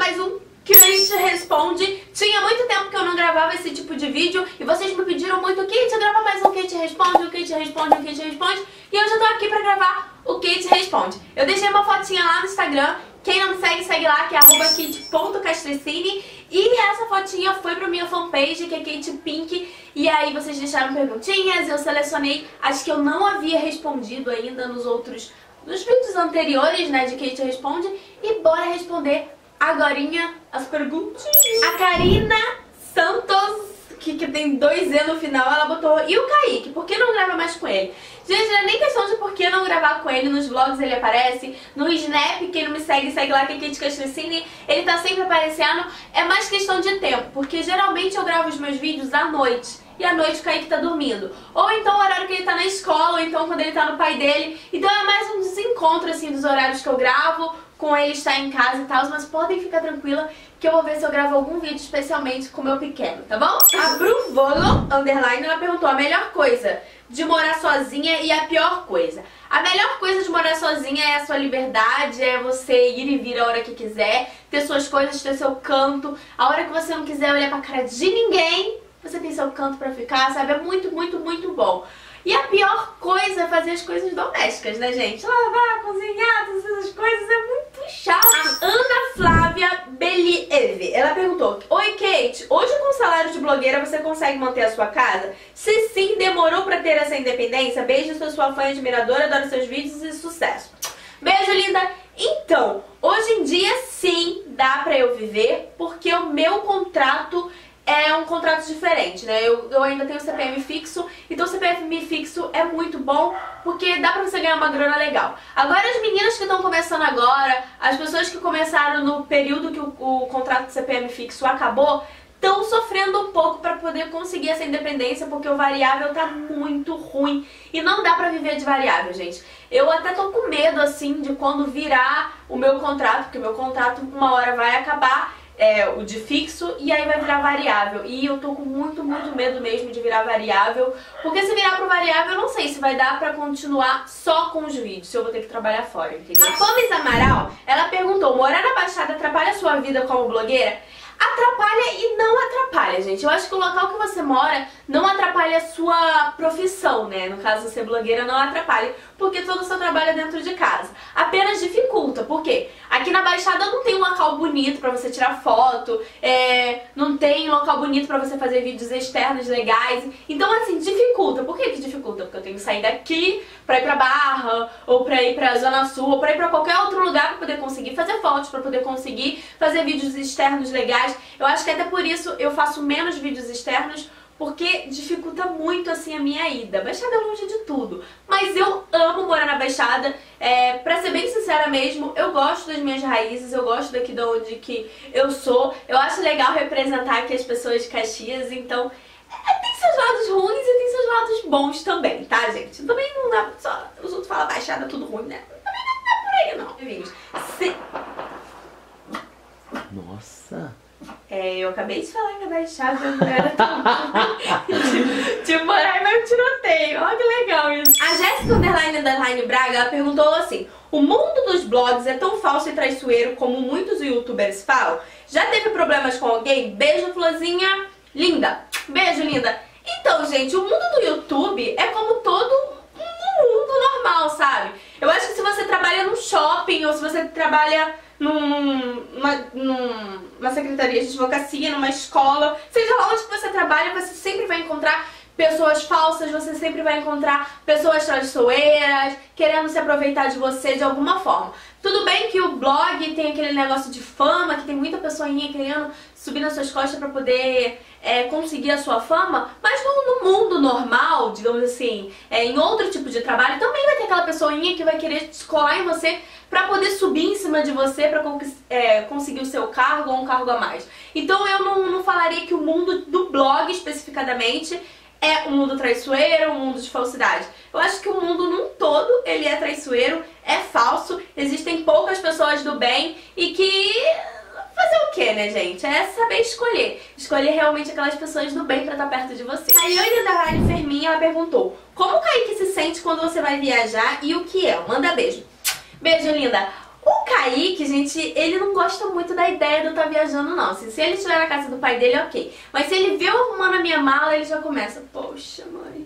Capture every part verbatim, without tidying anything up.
mais um Kate Responde. Tinha muito tempo que eu não gravava esse tipo de vídeo e vocês me pediram muito: Kate, grava mais um Kate Responde, um Kate Responde, um Kate Responde. E eu já tô aqui pra gravar o Kate Responde. Eu deixei uma fotinha lá no Instagram. Quem não me segue, segue lá, que é arroba kate ponto castricini. E essa fotinha foi pra minha fanpage, que é Kate Pink. E aí vocês deixaram perguntinhas, eu selecionei as que eu não havia respondido ainda nos outros, nos vídeos anteriores, né, de Kate Responde. E bora responder agorinha as perguntinhas. A Karina Santos, que, que tem dois E no final, ela botou: e o Kaique, por que não grava mais com ele? Gente, não é nem questão de por que não gravar com ele. Nos vlogs ele aparece, no Snap, quem não me segue, segue lá, que é Kate Castricini, ele tá sempre aparecendo. É mais questão de tempo, porque geralmente eu gravo os meus vídeos à noite, e à noite o Kaique tá dormindo. Ou então o horário que ele tá na escola, ou então quando ele tá no pai dele. Então é mais um desencontro, assim, dos horários que eu gravo, com ele estar em casa e tal. Mas podem ficar tranquila que eu vou ver se eu gravo algum vídeo especialmente com o meu pequeno, tá bom? A Bruvolo, underline, ela perguntou: a melhor coisa de morar sozinha e a pior coisa. A melhor coisa de morar sozinha é a sua liberdade, é você ir e vir a hora que quiser, ter suas coisas, ter seu canto. A hora que você não quiser olhar pra cara de ninguém, você tem seu canto pra ficar, sabe? É muito, muito, muito bom. E a pior coisa é fazer as coisas domésticas, né, gente? Lavar, cozinhar, todas essas coisas é muito chato. A Ana Flávia Believe, ela perguntou: oi, Kate, hoje com o salário de blogueira você consegue manter a sua casa? Se sim, demorou pra ter essa independência? Beijo, sou sua fã e admiradora, adoro seus vídeos e sucesso. Beijo, linda. Então, hoje em dia sim, dá pra eu viver, porque o meu contrato é um contrato diferente, né? Eu, eu ainda tenho C P M fixo, então o C P M fixo é muito bom, porque dá pra você ganhar uma grana legal. Agora as meninas que estão começando agora, as pessoas que começaram no período que o, o contrato de C P M fixo acabou, estão sofrendo um pouco pra poder conseguir essa independência, porque o variável tá muito ruim e não dá pra viver de variável, gente. Eu até tô com medo, assim, de quando virar o meu contrato, porque o meu contrato uma hora vai acabar, é, o de fixo, e aí vai virar variável. E eu tô com muito, muito medo mesmo de virar variável, porque se virar pro variável, eu não sei se vai dar pra continuar só com os vídeos, se eu vou ter que trabalhar fora, entendeu? A Pomes Amaral, ela perguntou: morar na Baixada atrapalha a sua vida como blogueira? Atrapalha e não atrapalha, gente. Eu acho que o local que você mora não atrapalha a sua profissão, né? No caso, ser blogueira não atrapalha, porque todo o seu trabalho é dentro de casa. Apenas dificulta, porque aqui na Baixada não tem um local bonito pra você tirar foto, é, não tem um local bonito pra você fazer vídeos externos legais. Então, assim, dificulta. Por que que dificulta? Porque eu tenho que sair daqui pra ir pra Barra, ou pra ir pra Zona Sul, ou pra ir pra qualquer outro lugar pra poder conseguir fazer fotos, pra poder conseguir fazer vídeos externos legais. Eu acho que até por isso eu faço menos vídeos externos, porque dificulta muito, assim, a minha ida. Baixada é longe de tudo, mas eu amo morar na Baixada. É, pra ser bem sincera mesmo, eu gosto das minhas raízes, eu gosto daqui de onde que eu sou. Eu acho legal representar aqui as pessoas de Caxias, então é, tem seus lados ruins e tem seus lados bons também, tá, gente? Também não dá só os outros falam Baixada tudo ruim, né? Também não é por aí, não. Bem-vindos. Se... Nossa! É, eu acabei de falar que a Baixada não era tão de, de morar em meu tiroteio. Olha que legal isso. A Jéssica Underline Underline Braga, ela perguntou assim: o mundo dos blogs é tão falso e traiçoeiro como muitos youtubers falam? Já teve problemas com alguém? Beijo, florzinha linda. Beijo, linda. Então, gente, o mundo do YouTube é como todo um mundo normal, sabe? Eu acho que se você trabalha num shopping, ou se você trabalha num, numa, numa secretaria de advocacia, numa escola, seja lá onde você trabalha, você sempre vai encontrar pessoas falsas, você sempre vai encontrar pessoas traiçoeiras, querendo se aproveitar de você de alguma forma. Tudo bem que o blog tem aquele negócio de fama, que tem muita pessoinha querendo subir nas suas costas pra poder é, conseguir a sua fama, mas no, no mundo normal, digamos assim, é, em outro tipo de trabalho, também vai ter aquela pessoinha que vai querer descolar em você pra poder subir em cima de você, pra é, conseguir o seu cargo ou um cargo a mais. Então eu não, não falaria que o mundo do blog especificadamente é um mundo traiçoeiro, um mundo de falsidade. Eu acho que o mundo num todo, ele é traiçoeiro, é falso, existem poucas pessoas do bem e que... fazer o que, né, gente? É saber escolher. Escolher realmente aquelas pessoas do bem pra estar perto de você. A Ione da Rani Ferminha, ela perguntou: como o Kaique se sente quando você vai viajar e o que é? Manda beijo. Beijo, linda. O Kaique, gente, ele não gosta muito da ideia de eu estar viajando, não. Se, se ele estiver na casa do pai dele, ok. Mas se ele vê eu arrumando a minha mala, ele já começa, poxa, mãe,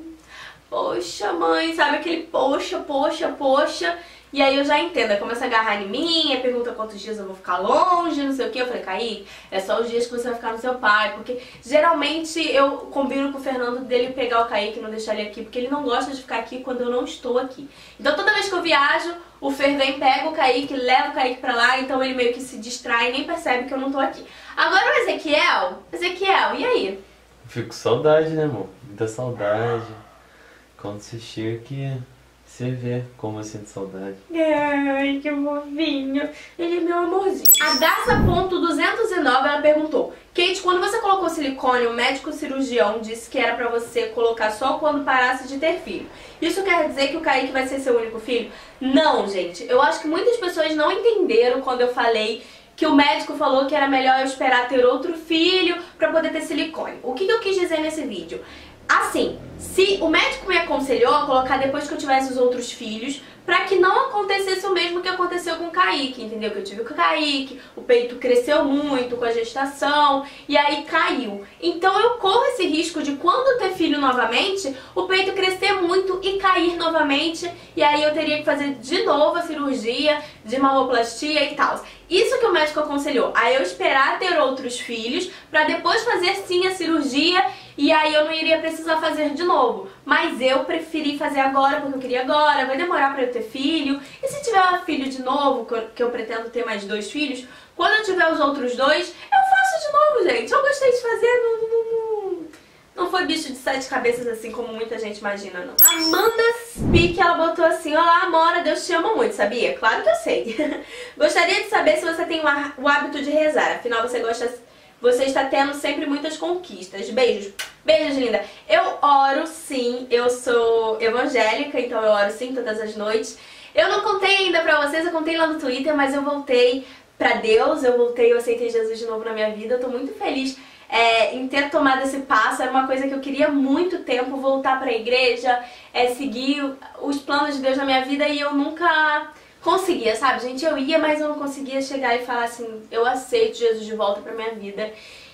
poxa, mãe, sabe aquele poxa, poxa, poxa. E aí eu já entendo, aí começa a agarrar em mim, aí pergunta quantos dias eu vou ficar longe, não sei o que. Eu falei, Kaique, é só os dias que você vai ficar no seu pai. Porque geralmente eu combino com o Fernando dele pegar o Kaique e não deixar ele aqui, porque ele não gosta de ficar aqui quando eu não estou aqui. Então toda vez que eu viajo, o Fer vem, pega o Kaique, leva o Kaique pra lá, então ele meio que se distrai e nem percebe que eu não tô aqui. Agora o Ezequiel, Ezequiel, e aí? Fico com saudade, né, amor? Muita saudade. Quando você chega aqui, você vê como eu sinto saudade. Ai, que fofinho. Ele é meu amorzinho. A Daça ponto duzentos e nove, ela perguntou: Kate, quando você colocou silicone, o médico cirurgião disse que era pra você colocar só quando parasse de ter filho. Isso quer dizer que o Kaique vai ser seu único filho? Não, gente. Eu acho que muitas pessoas não entenderam quando eu falei que o médico falou que era melhor eu esperar ter outro filho pra poder ter silicone. O que eu quis dizer nesse vídeo? Assim, se o médico me aconselhou a colocar depois que eu tivesse os outros filhos, pra que não acontecesse o mesmo que aconteceu com o Kaique, entendeu? Que eu tive com o Kaique, o peito cresceu muito com a gestação e aí caiu. Então eu corro esse risco de quando ter filho novamente, o peito crescer muito e cair novamente, e aí eu teria que fazer de novo a cirurgia de mamoplastia e tal. Isso que o médico aconselhou, aí eu esperar ter outros filhos pra depois fazer sim a cirurgia, e aí eu não iria precisar fazer de novo. Mas eu preferi fazer agora porque eu queria agora, vai demorar pra eu ter filho. E se tiver um filho de novo, que eu, que eu pretendo ter mais dois filhos, quando eu tiver os outros dois, eu faço de novo, gente. Eu gostei de fazer, não, não, não, não foi bicho de sete cabeças assim como muita gente imagina, não. Amanda Speak, ela botou assim: olá, Amora, Deus te ama muito, sabia? Claro que eu sei. Gostaria de saber se você tem o hábito de rezar, afinal você gosta... Você está tendo sempre muitas conquistas. Beijos. Beijos, linda. Eu oro sim, eu sou evangélica, então eu oro sim todas as noites. Eu não contei ainda pra vocês, eu contei lá no Twitter, mas eu voltei pra Deus, eu voltei, eu aceitei Jesus de novo na minha vida. Eu tô muito feliz é, em ter tomado esse passo, era uma coisa que eu queria há muito tempo, voltar pra igreja, é, seguir os planos de Deus na minha vida, e eu nunca... conseguia, sabe, gente? Eu ia, mas eu não conseguia chegar e falar assim, eu aceito Jesus de volta pra minha vida.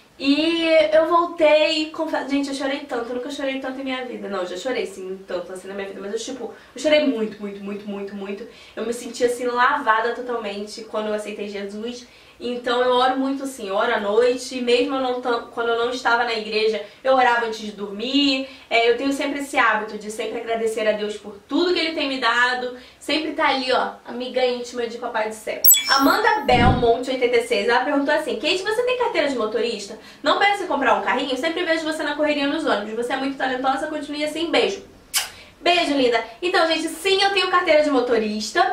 E eu voltei e confesso, gente, eu chorei tanto, eu nunca chorei tanto em minha vida. Não, eu já chorei sim, tanto assim na minha vida, mas eu tipo, eu chorei muito, muito, muito, muito, muito. Eu me senti assim, lavada totalmente quando eu aceitei Jesus. Então eu oro muito assim, eu oro à noite, mesmo eu não quando eu não estava na igreja, eu orava antes de dormir. É, eu tenho sempre esse hábito de sempre agradecer a Deus por tudo que Ele tem me dado, sempre tá ali, ó, amiga íntima de Papai do Céu. Amanda Belmonte, oitenta e seis, ela perguntou assim: Kate, você tem carteira de motorista? Não pensa em comprar um carrinho? Eu sempre vejo você na correria nos ônibus, você é muito talentosa, continue assim, beijo. Beijo, linda. Então, gente, sim, eu tenho carteira de motorista.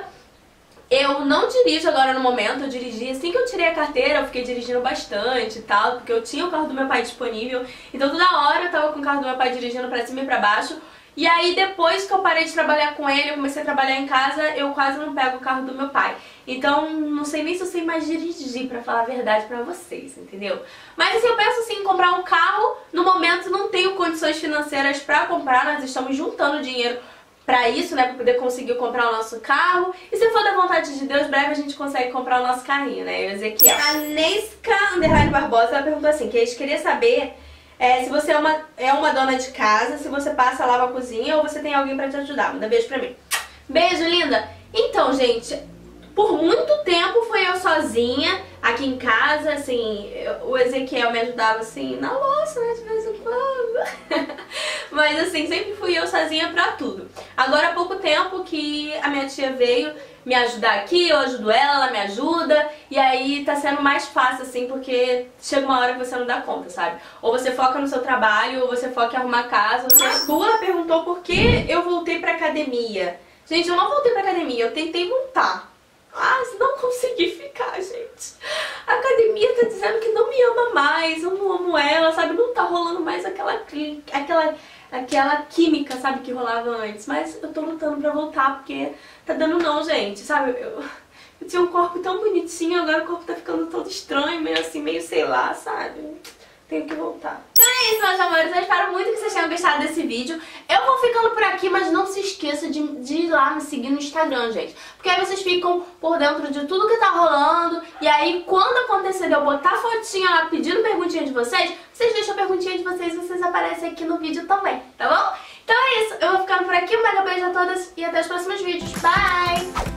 Eu não dirijo agora no momento, eu dirigi assim que eu tirei a carteira, eu fiquei dirigindo bastante e tal, porque eu tinha o carro do meu pai disponível, então toda hora eu tava com o carro do meu pai dirigindo pra cima e pra baixo. E aí depois que eu parei de trabalhar com ele, eu comecei a trabalhar em casa, eu quase não pego o carro do meu pai. Então não sei nem se eu sei mais dirigir, pra falar a verdade pra vocês, entendeu? Mas assim, eu penso assim em comprar um carro, no momento não tenho condições financeiras pra comprar, nós estamos juntando dinheiro pra isso, né, pra poder conseguir comprar o nosso carro. E se for da vontade de Deus, breve a gente consegue comprar o nosso carrinho, né, eu e o Ezequiel. A Nesca Underline Barbosa, ela perguntou assim, que a gente queria saber é, se você é uma, é uma dona de casa, se você passa, lava a cozinha ou você tem alguém pra te ajudar. Manda beijo pra mim. Beijo, linda! Então, gente, por muito tempo foi eu sozinha aqui em casa, assim, eu, o Ezequiel me ajudava assim na louça, né, de vez em quando. Mas assim, sempre fui eu sozinha pra tudo. Agora há pouco tempo que a minha tia veio me ajudar aqui, eu ajudo ela, ela me ajuda. E aí tá sendo mais fácil assim, porque chega uma hora que você não dá conta, sabe? Ou você foca no seu trabalho, ou você foca em arrumar casa. Você... A Sula perguntou por que eu voltei pra academia. Gente, eu não voltei pra academia, eu tentei voltar. Ah, não consegui ficar, gente. A academia tá dizendo que não me ama mais, eu não amo ela, sabe? Não tá rolando mais aquela, aquela, aquela química, sabe, que rolava antes. Mas eu tô lutando pra voltar, porque tá dando não, gente, sabe? Eu, eu tinha um corpo tão bonitinho, agora o corpo tá ficando todo estranho, meio assim, meio sei lá, sabe? tenho que voltar. Então é isso, meus amores. Eu espero muito que vocês tenham gostado desse vídeo. Eu vou ficando por aqui, mas não se esqueça de, de ir lá me seguir no Instagram, gente. Porque aí vocês ficam por dentro de tudo que tá rolando. E aí, quando acontecer de eu botar fotinha lá pedindo perguntinha de vocês, vocês deixam a perguntinha de vocês e vocês aparecem aqui no vídeo também, tá bom? Então é isso. Eu vou ficando por aqui. Um mega beijo a todas e até os próximos vídeos. Bye!